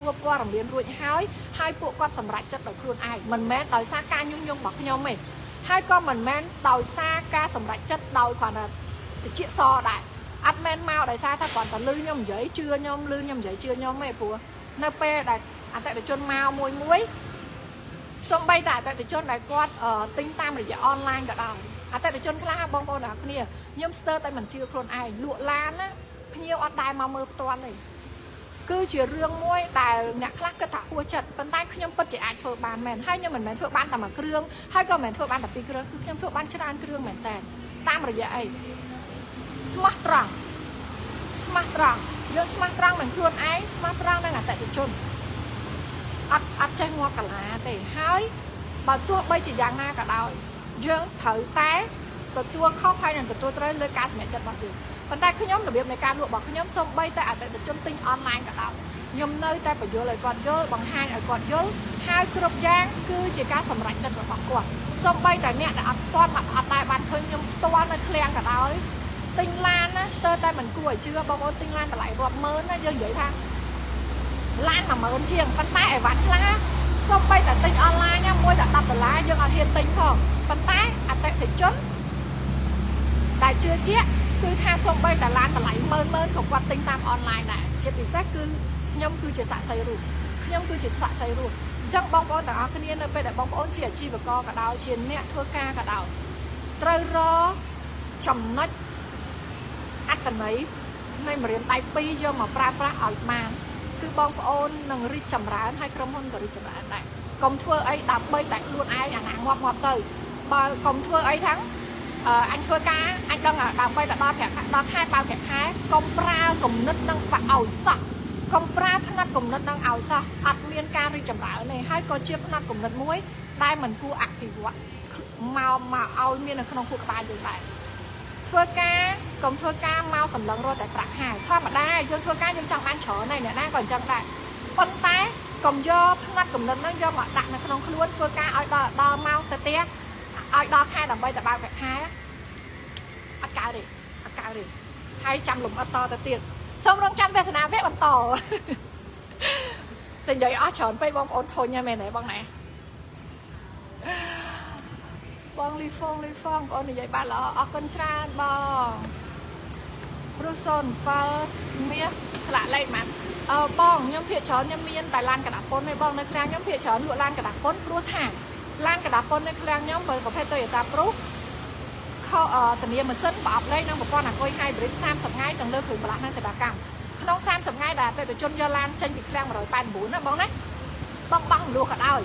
ព័ត៌មានរួចហើយពួកគាត់សម្រេចចិត្តដោយខ្លួនឯងមិនមែនដោយសារការញុះញង់របស់ខ្ញុំទេហើយក៏មិនមែនដោយសារការសម្រេចចិត្តដោយគ្រាន់តែតិចសដែរអត់មែនមកដោយសារថាគ្រាន់តែលឺខ្ញុំនិយាយជឿខ្ញុំលឺខ្ញុំនិយាយជឿខ្ញុំទេព្រោះនៅពេលដែលអតិថិជនមកមួយសូម្បីតែអតិថិជនដែលគាត់ទិញតាមរយៈអនឡាញក៏ដោយអតិថិជនខ្លះបងប្អូនទាំងអស់គ្នាខ្ញុំស្ទើរតែមិនជឿខ្លួនឯងលក់ឡានណាភ្ញៀវអត់ដែរមកមើលផ្ទាល់ទេគឺជារឿងមួយដែលអ្នកខ្លះគិតថាហួសចិត្តប៉ុន្តែខ្ញុំពិតជាអាចធ្វើបានមែនហើយខ្ញុំមិនមែនធ្វើបានតែមួយគ្រឿងហើយក៏មិនមែនធ្វើបានតែពីរគ្រឿងខ្ញុំធ្វើបានច្រើនគ្រឿងមែនតើតាមរយៈអីស្មោះត្រង់យកស្មោះត្រង់នឹងខ្លួនឯងស្មោះត្រង់នឹងអតិថិជនអត់ចេះងាប់កាឡាទេហើយបើទោះបីជាយ៉ាងណាក៏ដោយយើងត្រូវតែទទួលខុសហើយនឹងទទួលត្រូវលើការសម្រេចចិត្តរបស់យើងប៉ុន្តែខ្ញុំរបៀបនៃការលក់របស់ខ្ញុំសូម្បីតែអតិថិជនទិញអនឡាញក៏ដោយខ្ញុំនៅតែបញ្យល់ឲ្យគាត់យល់បង្ហាញឲ្យគាត់យល់ហើយគ្រប់យ៉ាងគឺជាការសម្រេចចិត្តរបស់គាត់សូម្បីតែអ្នកដែលអត់ទាន់អត់ដែរបានឃើញខ្ញុំផ្ទាល់នៅឃ្លាំងក៏ដោយទិញឡានណាស្ទើរតែមិនគួរឲ្យជឿបងប្អូនទិញឡានតម្លៃរាប់ម៉ឺនណាយើងនិយាយថាឡាន10000ជាងប៉ុន្តែអីវ៉ាន់ខ្លះសូម្បីតែទិញអនឡាញមួយតែ$10យើងអត់ហ៊ានទិញផងប៉ុន្តែអតិថិជនដែលជឿជាក់គឺថាសូម្បីតែឡានតម្លៃម៉ឺនក៏គាត់ទិញតាមអនឡាញដែរជាពិសេសគឺខ្ញុំគឺជាសាក្សីរូបអញ្ចឹងបងប្អូនទាំងអស់គ្នានៅពេលដែលបងប្អូនជាអាជីវករក៏ដោយជាអ្នកធ្វើការក៏ដោយត្រូវរកចំណុចអត្ថន័យនៃម្រាមដៃពីរយកមកប្រើប្រាស់ឲ្យបានគឺបងប្អូននឹងរីកចម្រើនហើយក្រុមហ៊ុនក៏រីកចម្រើនដែរកុំធ្វើអីដើម្បីតែខ្លួនឯងអាណាងាប់ទៅបើកុំធ្វើអីทั้งអញធ្វើការអញដឹងដើម្បីទៅដល់ខែបើប្រាក់ខែកុំប្រើគំនិតនឹងបាក់ឲ្យសោះកុំប្រើផ្នែកគំនិតនឹងឲ្យសោះអត់មានការរីកចម្រើនទេហើយក៏ជាផ្នែកគំនិតមួយដែលមិនគួរអភិវឌ្ឍមកឲ្យមាននៅក្នុងខួរក្បាលយើងដែរធ្វើការកុំធ្វើការមកសម្លឹងរត់តែប្រាក់ខែធម្មតាយើងធ្វើការយើងចង់បានច្រើនហើយអ្នកណាក៏អញ្ចឹងដែរប៉ុន្តែកុំយកផ្នែកគំនិតនឹងយកមកដាក់នៅក្នុងខ្លួនធ្វើការឲ្យដល់ម៉ោងទៅផ្ទះឲ្យដល់ខែដើម្បីតែបើកប្រាក់ខែអត់កើតទេហើយចាំលំអិតតទៅទៀតសូមរងចាំទស្សនាវគ្គបន្តតែនិយាយអស់ច្រើនពេកបងប្អូនធុញហ្នឹងមែនទេបងណាបងលីហ្វងបងប្អូននិយាយបានល្អអរគុណច្រើនបងព្រោះសូន7មាសស្លាកលេខបានបងខ្ញុំភាគច្រើនខ្ញុំមានតែឡានកណ្ដាស់ពុនទេបងនៅឃ្លាំងខ្ញុំភាគច្រើនលក់ឡានកណ្ដាស់ពុនព្រោះថាឡានកណ្ដាស់ពុននៅឃ្លាំងខ្ញុំបើប្រភេទ Toyota Proof ធានាម៉ាស៊ីនប្រអប់លេខនិងប្រព័ន្ធអាគុយ Hybrid 30ថ្ងៃទាំងលើគ្រឿងបន្លាស់និងសេវាកម្មក្នុង30ថ្ងៃដែលអតិថិជនយកឡានចេញពីឃ្លាំង189ណាបងណាបងលក់ក៏ដោយ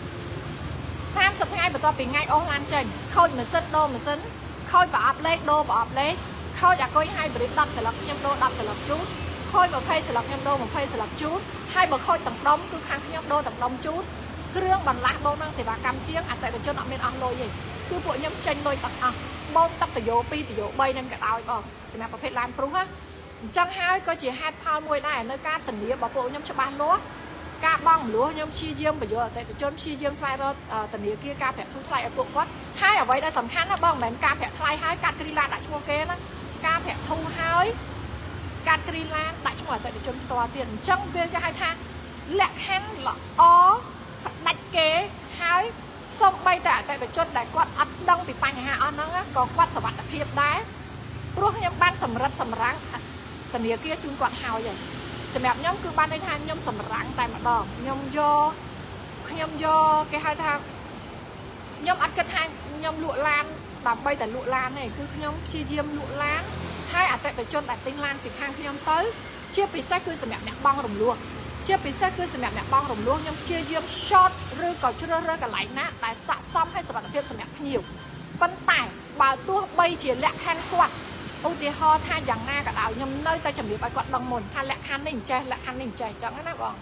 30ថ្ងៃបន្ទាប់ពីថ្ងៃអស់ឡានចេញខូចម៉ាស៊ីនដូរម៉ាស៊ីនខូចប្រអប់លេខដូរប្រអប់លេខខូចអាគុយ Hybrid 10សន្លឹកខ្ញុំដូរ10សន្លឹកជូនខូច20សន្លឹកខ្ញុំដូរ20សន្លឹកជូនហើយបើខូចទាំងដុំគឺខាងខ្ញុំដូរទាំងដុំជូនគ្រឿងបន្លាស់បងនឹងសេវាកម្មជាងអតិថិជនអត់មានអស់លុយទេគឺពួកខ្ញុំចេញលុយទាំងអស់បងទឹកតយោ2តយោ3នឹងក៏ដោយបងសម្រាប់ប្រភេទឡានព្រុសណាអញ្ចឹងហើយក៏ជាហេតុផលមួយដែរនៅការធានារបស់ពួកខ្ញុំច្បាស់លាស់ការបង់មលួសខ្ញុំព្យាយាមបញ្យល់អតិថិជនព្យាយាមស្វែងរកធនាគារការប្រាក់ធូរថ្លៃឲ្យពួកគាត់ហើយអ្វីដែលសំខាន់ណាបងមិនមែនការប្រាក់ថ្លៃហើយកាត់គ្រីឡានដាក់ឈ្មោះគេណាការប្រាក់ធូរហើយកាត់គ្រីឡានដាក់ឈ្មោះអតិថិជនផ្ទាល់ទៀតអញ្ចឹងវាគេហៅថាលក្ខខណ្ឌល្អផ្ដាច់គេហើយសូម្បីតែអតិថិជនដែលគាត់អត់ដឹងពីបញ្ហាអស់ហ្នឹងក៏គាត់សុវត្ថិភាពដែរព្រោះខ្ញុំបានសម្រិតសម្រាំងធនាគារជូនគាត់ហើយសម្រាប់ខ្ញុំគឺបានន័យថាខ្ញុំសម្រាំងតែម្ដងខ្ញុំយកគេហៅថាខ្ញុំអត់គិតថាខ្ញុំលក់ឡានដើម្បីតែលក់ឡានទេគឺខ្ញុំព្យាយាមលក់ឡានហើយអតិថិជនដែលទិញឡានពីខាងខ្ញុំទៅជាពិសេសគឺសម្រាប់អ្នកបងរំលោះខ្ញុំព្យាយាម short ឬក៏ជ្រើសរើសកន្លែងណាដែលស័ក្តិសមឲ្យសុវត្ថិភាពសម្រាប់ភ្ញៀវប៉ុន្តែបើទោះបីជាលក្ខខណ្ឌគាត់ឧទាហរណ៍ថាយ៉ាងណាក៏ដោយខ្ញុំនៅតែជំរាបឲ្យគាត់ដឹងមុនថាលក្ខខណ្ឌនេះអញ្ចេះលក្ខខណ្ឌនេះអញ្ចេះអញ្ចឹងណាបង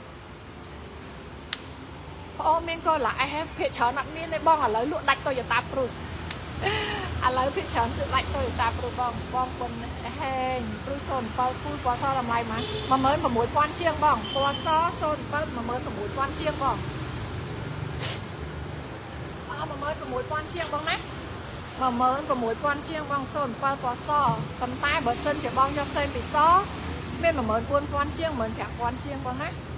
អូមានក៏ឡាអេភាគច្រើនអត់មានទេបងឥឡូវលក់ដាច់ Toyota Prius ឥឡូវភាគច្រើនគឺដាច់ Toyota Prius បងពុនហេង Prius 07 Full ពណ៌សតម្លៃហ្មង 16000 ជាងបងពណ៌ស07 16000 ជាងបង16000 ជាងបងណា16000 ជាងបង07ពណ៌សប៉ុន្តែបើសិនជាបងយកផ្សេងពីសមាន14000 ជាង15000 ជាងបងណា